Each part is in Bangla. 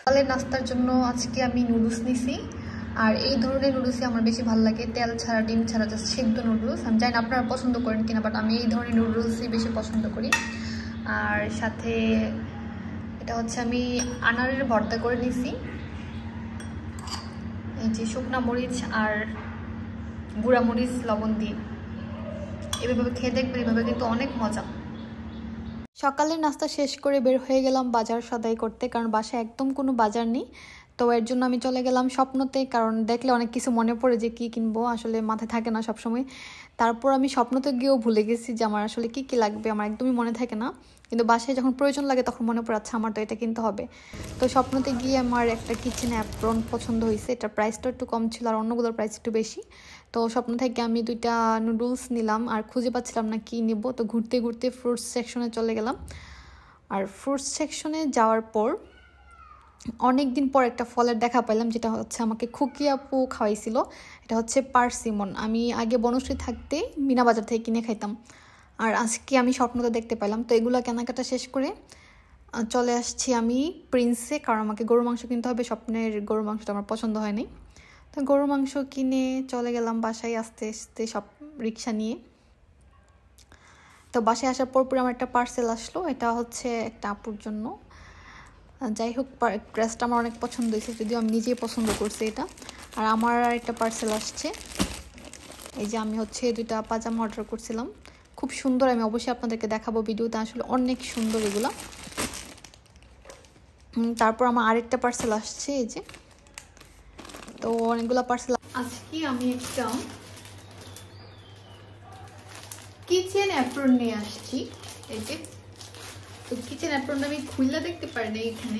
সকালের নাস্তার জন্য আজকে আমি নুডলস নিছি। আর এই ধরনের নুডলসই আমার বেশি ভালো লাগে, তেল ছাড়া ডিম ছাড়া, জাস্ট সিদ্ধ নুডলস। আমি জানি না আপনারা পছন্দ করেন কিনা, বাট আমি এই ধরনের নুডলসই বেশি পছন্দ করি। আর সাথে এটা হচ্ছে আমি আনারের ভর্তা করে নিছি, এই যে শুকনা মরিচ আর গুঁড়া মরিচ লবণ দিয়ে। এভাবে খেয়ে দেখবেন, এভাবে কিন্তু অনেক মজা। সকালের নাস্তা শেষ করে বের হয়ে গেলাম বাজার সদাই করতে, কারণ বাসায় একদম কোনো বাজার নেই। তো এর জন্য আমি চলে গেলাম স্বপ্নতে, কারণ দেখলে অনেক কিছু মনে পড়ে যে কী কিনবো, আসলে মাথায় থাকে না সবসময়। তারপর আমি স্বপ্নতে গিয়েও ভুলে গেছি যে আমার আসলে কী কী লাগবে, আমার একদমই মনে থাকে না। কিন্তু বাসায় যখন প্রয়োজন লাগে তখন মনে পড়ে, আচ্ছা আমার তো এটা কিনতে হবে। তো স্বপ্নতে গিয়ে আমার একটা কিচেন অ্যাপ্রন পছন্দ হয়েছে, এটার প্রাইসটা একটু কম ছিল আর অন্যগুলোর প্রাইস একটু বেশি। তো স্বপ্ন থেকে আমি 2টা নুডলস নিলাম, আর খুঁজে পাচ্ছিলাম না কী নিব। তো ঘুরতে ঘুরতে ফ্রুটস সেকশনে চলে গেলাম। আর ফ্রুটস সেকশনে যাওয়ার পর অনেক দিন পর একটা ফলের দেখা পাইলাম, যেটা হচ্ছে আমাকে খুকি আপু খাওয়াইছিল। এটা হচ্ছে পার্সিমন। আমি আগে বনশ্রী থাকতে মিনা বাজার থেকে কিনে খাইতাম, আর আজকে আমি স্বপ্নতে দেখতে পেলাম। তো এগুলো কেনাকাটা শেষ করে চলে আসছি আমি প্রিন্সে, কারণ আমাকে গরুর মাংস কিনতে হবে। স্বপ্নের গরুর মাংসটা আমার পছন্দ হয়নি। তো গরুর মাংস কিনে চলে গেলাম বাসায় আস্তে আস্তে, সব রিক্সা নিয়ে। তো বাসায় আসার পর আমার একটা পার্সেল আসলো, এটা হচ্ছে একটা আপুর জন্য। যাই হোক, ড্রেসটা আমার অনেক পছন্দ হয়েছে, যদিও আমি নিজেই পছন্দ করছি এটা। আর আমার আর একটা পার্সেল আসছে, এই যে আমি হচ্ছে 2টা পাজামা অর্ডার করছিলাম, খুব সুন্দর। আমি অবশ্যই আপনাদেরকে দেখাবো ভিডিওতে, আসলে অনেক সুন্দর এগুলো। তারপর আমার আরেকটা পার্সেল আসছে, এই যে। তো অনেকগুলো পার্সেল। আজকে আমি একটা কিচেন অ্যাপ্রন নিয়ে আসছি, এই যে। তো কিচেন অ্যাপ্রনটা আমি খুললে দেখতে পারি না, এখানে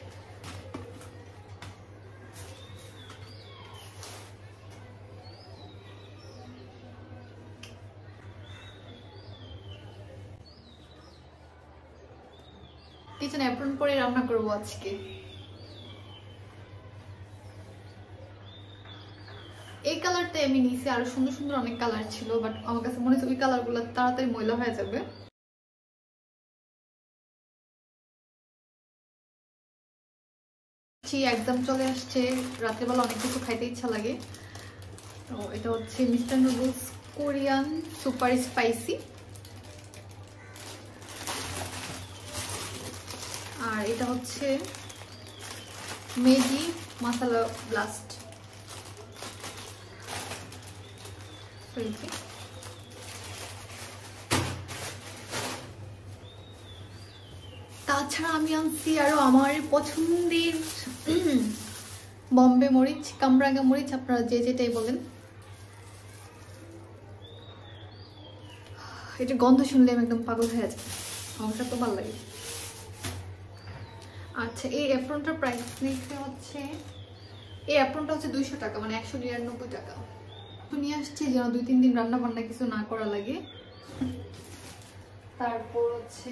কিচেন অ্যাপ্রন পরে রান্না করবো আজকে। এই কালারটাই আমি নিয়েছি, আরো সুন্দর সুন্দর অনেক কালার ছিল, বাট আমার কাছে মনে হচ্ছে ওই কালারগুলো তাড়াতাড়ি ময়লা হয়ে যাবে। একদম চলে আসছে, রাত্রেবেলা অনেক কিছু খাইতে ইচ্ছা লাগে। তো এটা হচ্ছে mister noodles Korean super spicy, আর এটা হচ্ছে ম্যাগি মশলা ব্লাস্ট। তাছাড়া আমি আনছি আরো আমার পছন্দের বম্বে মরিচ, কামরাঙ্গা মরিচ, আপনারা যে যেটাই বলেন। এটা গন্ধ শুনলে আমি একদম পাগল হয়ে যায়, আমার তো ভালো লাগে। আচ্ছা, এই অ্যাপ্রনটার প্রাইস নিচ্ছে হচ্ছে, এই অ্যাপ্রনটা হচ্ছে 200 টাকা, মানে 199 টাকা। তো নিয়ে আসছি যেন 2-3 দিন রান্না বান্না কিছু না করা লাগে। তারপর হচ্ছে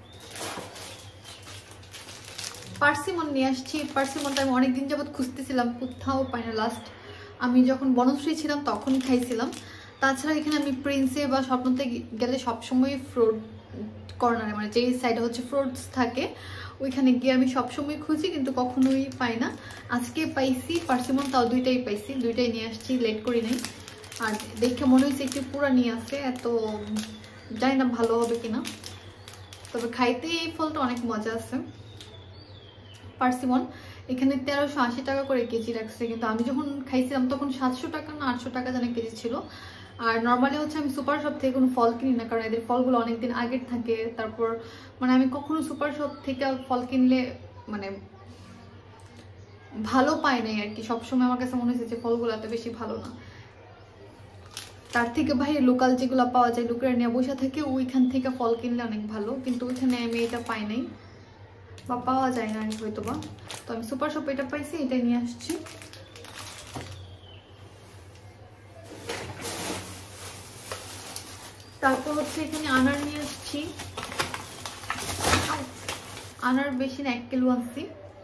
পার্সিমন নিয়ে আসছি। পার্সিমনটা আমি অনেকদিন যাবত খুঁজতেছিলাম, কোথাও পাই না। লাস্ট আমি যখন বনশ্রী ছিলাম তখনই খাইছিলাম। তাছাড়া এখানে আমি প্রিন্সে বা স্বপ্নতে গেলে সবসময় ফ্রুট কর্নারে, মানে যেই সাইডে হচ্ছে ফ্রুটস থাকে, ওইখানে গিয়ে আমি সবসময় খুঁজি, কিন্তু কখনোই পাই না। আজকে পাইছি পার্সিমন, তাও 2টাই পাইছি, 2টাই নিয়ে আসছি, লেট করি নাই। আর দেখে মনে হয়েছে একটু পুরা নিয়ে আসছে, এত জানি না ভালো হবে কিনা, তবে খাইতে এই ফলটা অনেক মজা আছে। পার্সিমন এখানে 1380 টাকা করে কেজি রাখছে, কিন্তু আমি যখন খাইছিলাম তখন 700 টাকা না 800 টাকা জানে কেজি ছিল। আর নর্মালি হচ্ছে আমি সুপার শপ থেকে কোনো ফল কিনি না, কারণ এদের ফলগুলো অনেকদিন আগের থাকে। তারপর মানে আমি কখনো সুপার শপ থেকে ফল কিনলে মানে ভালো পাই নাই আর কি। সবসময় আমার কাছে মনে হয়েছে যে ফলগুলো এত বেশি ভালো না। তার থেকে বাইরে লোকাল যেগুলো পাওয়া যায়, লোকেরা নিয়ে বসে থাকে, ওইখান থেকে ফল কিনলে অনেক ভালো, কিন্তু ওইখানে আমি এটা পাই নাই বা পাওয়া যায় না হয়তো বা। তো আমি সুপার শপে এটা পাইছি, এটাই নিয়ে আসছি। তারপর হচ্ছে এখানে আনার নিয়ে আসছি, আনার বেশি না 1 কিলো আনছি।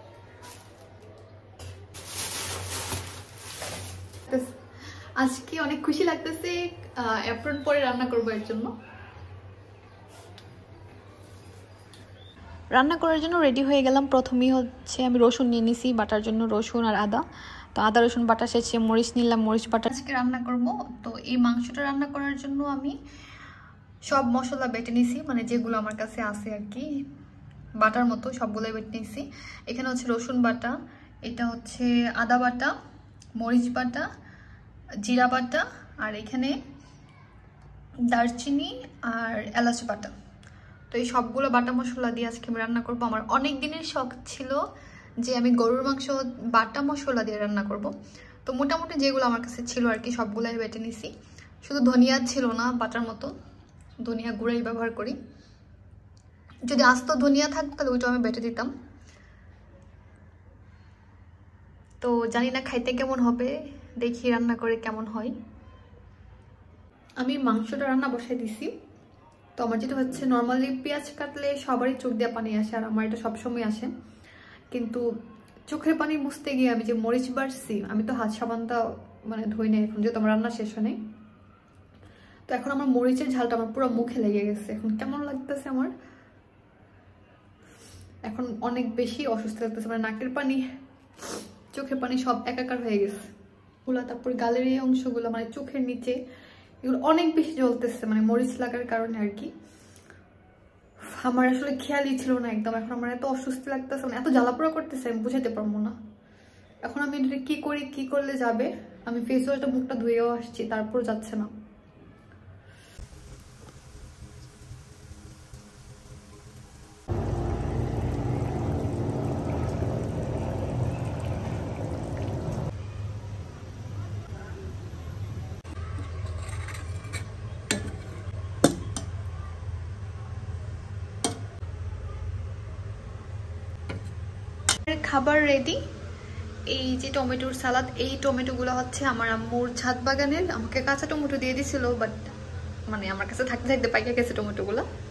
আজকে অনেক খুশি লাগতেছে, অ্যাপ্রন পরে রান্না করবো এর জন্য। রান্না করার জন্য রেডি হয়ে গেলাম। প্রথমেই হচ্ছে আমি রসুন নিয়ে নিছি বাটার জন্য, রসুন আর আদা। তো আদা রসুন বাটা শেষে মরিচ নিলাম, মরিচ বাটা। আজকে রান্না করব। তো এই মাংসটা রান্না করার জন্য আমি সব মশলা বেটে নিছি, মানে যেগুলো আমার কাছে আছে আর কি বাটার মতো সবগুলোই বেটে নিছি। এখানে হচ্ছে রসুন বাটা, এটা হচ্ছে আদা বাটা, মরিচ বাটা, জিরা বাটা, আর এখানে দারচিনি আর এলাচ বাটা। তো এই সবগুলো বাটা মশলা দিয়ে আজকে আমি রান্না করব। আমার অনেক দিনের শখ ছিল যে আমি গরুর মাংস বাটা মশলা দিয়ে রান্না করব। তো মোটামুটি যেগুলো আমার কাছে ছিল আর কি সবগুলাই বেটে নিছি। শুধু ধনিয়া ছিল না বাটার মতো, ধনিয়া গুঁড়াই ব্যবহার করি। যদি আস্ত ধনিয়া থাকতো তাহলে ওইটা আমি বেটে দিতাম। তো জানি না খাইতে কেমন হবে, দেখি রান্না করে কেমন হয়। আমি মাংসটা রান্না বসাই দিছি। তো আমার যেটা হচ্ছে নর্মালি পেঁয়াজ কাটলে সবারই চোখ দিয়ে পানি আসে, আর আমার এটা সবসময় আসে। কিন্তু চোখের পানি মুছতে গিয়ে আমি যে মরিচ বাড়ছি, আমি তো হাত সাবানটা মানে ধুই নাই এখন, যেহেতু আমার রান্না শেষ হয় নাই। তো এখন আমার মরিচের ঝালটা আমার পুরো মুখে লেগে গেছে। এখন কেমন লাগতেছে আমার, এখন অনেক বেশি অসুস্থ লাগতেছে, মানে নাকের পানি চোখের পানি সব একাকার হয়ে গেছে ওগুলা। তারপর গালের এই অংশগুলো মানে চোখের নিচে এগুলো অনেক বেশি জ্বলতেছে, মানে মরিচ লাগার কারণে আর কি। আমার আসলে খেয়ালই ছিল না একদম। এখন আমার এত অস্বস্তি লাগতেছে, মানে এত জ্বালাপোড়া করতেছে আমি বুঝাতে পারবো না। এখন আমি কি করি, কি করলে যাবে। আমি ফেস ওয়াশটা মুখটা ধুয়েও আসছি, তারপর যাচ্ছে না। খাবার রেডি। এই যে টমেটোর সালাদ, এই টমেটোগুলো হচ্ছে আমার আম্মুর ছাদ বাগানের। আমাকে কাঁচা টমেটো দিয়ে দিছিল, বাট মানে আমার কাছে থাকতে থাকতে পাইকে গেছে টমেটোগুলো।